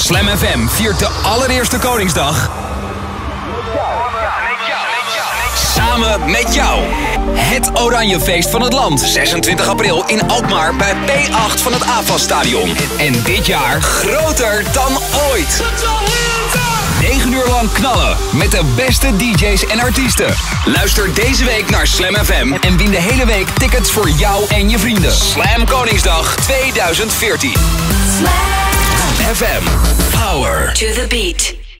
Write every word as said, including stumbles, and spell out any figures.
Slam F M viert de allereerste Koningsdag samen met jou. Het oranje feest van het land. zesentwintig april in Alkmaar bij P acht van het AFAS Stadion. En dit jaar groter dan ooit. negen uur lang knallen met de beste D J's en artiesten. Luister deze week naar Slam F M en win de hele week tickets voor jou en je vrienden. Slam Koningsdag tweeduizend veertien. Slam F M. Power to the beat.